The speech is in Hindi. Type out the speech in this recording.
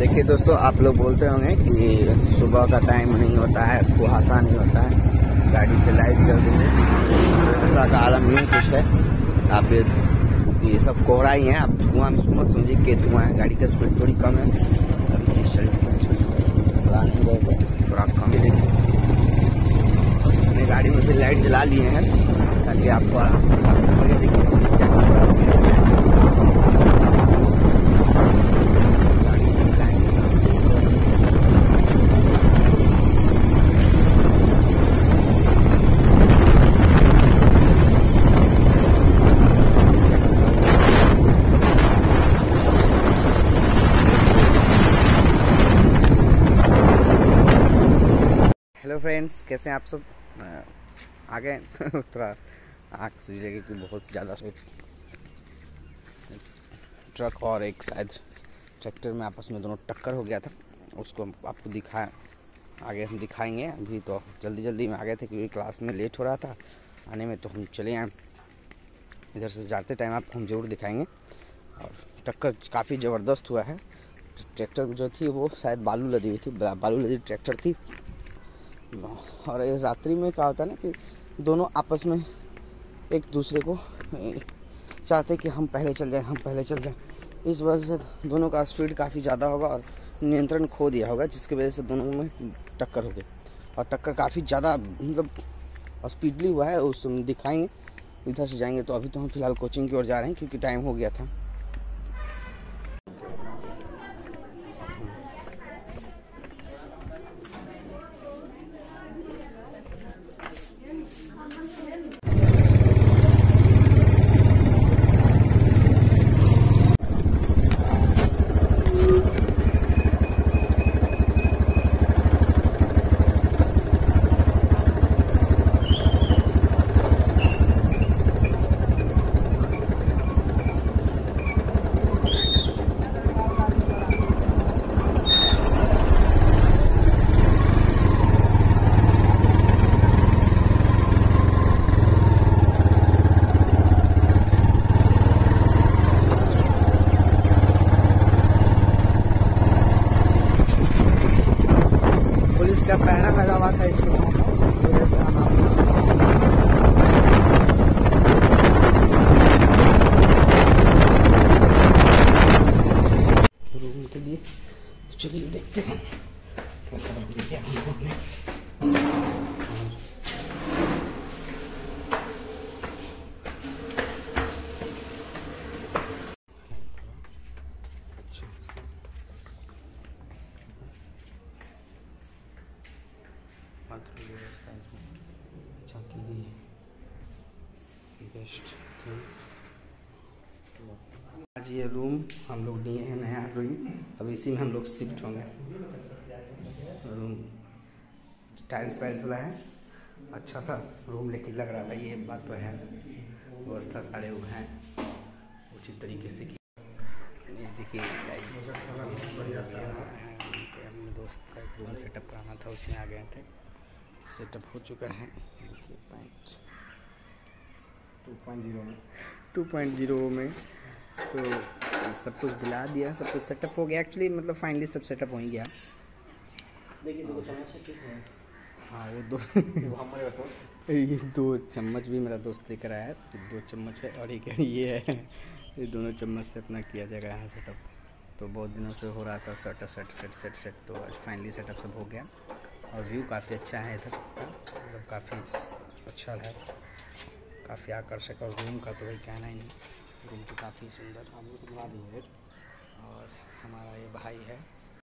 देखिए दोस्तों, आप लोग बोलते होंगे कि सुबह का टाइम नहीं होता है, कुहासा नहीं होता है, गाड़ी से लाइट जल रही है। ऐसा का आलम यूँ कुछ है। आप ये सब कोहरा ही है। आप धुआं मत समझिए कि धुआं है। गाड़ी का स्पीड थोड़ी कम है, अभी 30-40 की स्पीड से चला नहीं रहे थे, थोड़ा कम है। अपनी गाड़ी में भी लाइट जला लिए हैं ताकि आपको आराम से देखिए। हेलो फ्रेंड्स, कैसे हैं आप सब? आ गए थोड़ा आँख सूझ लगी कि बहुत ज़्यादा ट्रक और एक शायद ट्रैक्टर में आपस में दोनों टक्कर हो गया था। उसको आपको आगे हम दिखाएंगे। अभी तो जल्दी में आ गए थे क्योंकि क्लास में लेट हो रहा था आने में, तो हम चले आए। इधर से जाते टाइम आपको हम ज़रूर दिखाएंगे। और टक्कर काफ़ी ज़बरदस्त हुआ है। ट्रैक्टर जो थी वो शायद बालू लदी हुई थी, बालू लदी ट्रैक्टर थी। और रात्रि में क्या होता है ना कि दोनों आपस में एक दूसरे को चाहते कि हम पहले चल जाएं। इस वजह से दोनों का स्पीड काफ़ी ज़्यादा होगा और नियंत्रण खो दिया होगा, जिसकी वजह से दोनों में टक्कर हो गई। और टक्कर काफ़ी ज़्यादा मतलब स्पीडली हुआ है, उस दिखाएंगे। इधर से जाएंगे। तो अभी तो हम फिलहाल कोचिंग की ओर जा रहे हैं क्योंकि टाइम हो गया था। का पहना लगा हुआ था, इस वजह से आना रूम के लिए। चलिए देखते हैं कैसा रूम दिया हम लोगों ने। व्यवस्था इसमें अच्छा की गई है। बेस्ट आज ये रूम हम लोग लिए हैं, नया रूम। अब इसी में हम लोग शिफ्ट होंगे। रूम टाइल्स वाइल्स वाला है, अच्छा सा रूम लेकिन लग रहा है। ये बात तो है, व्यवस्था सारे वो हैं उचित तरीके से की। देखिए अपने दोस्त का एक रूम सेटअप कराना था, उसमें आ गए थे। सेटअप हो चुका है। देखिए पॉइंट 2.0 में तो सब कुछ दिला दिया, सब कुछ सेटअप हो गया। एक्चुअली मतलब फाइनली सब सेटअप हो ही गया। देखिए दो चम्मच है। हाँ वो ये 2 चम्मच भी मेरा दोस्त लेकर आया है। 2 चम्मच है और एक ये है। ये दोनों चम्मच से अपना किया जाएगा यहाँ सेटअप। तो बहुत दिनों से हो रहा था सेट। तो आज फाइनली सेटअप सब हो गया। और व्यू काफ़ी अच्छा है इधर, मतलब काफ़ी अच्छा है, काफ़ी आकर्षक। और रूम का तो भाई कहना ही नहीं, रूम तो काफ़ी सुंदर हम लोग बना दिए। और हमारा ये भाई है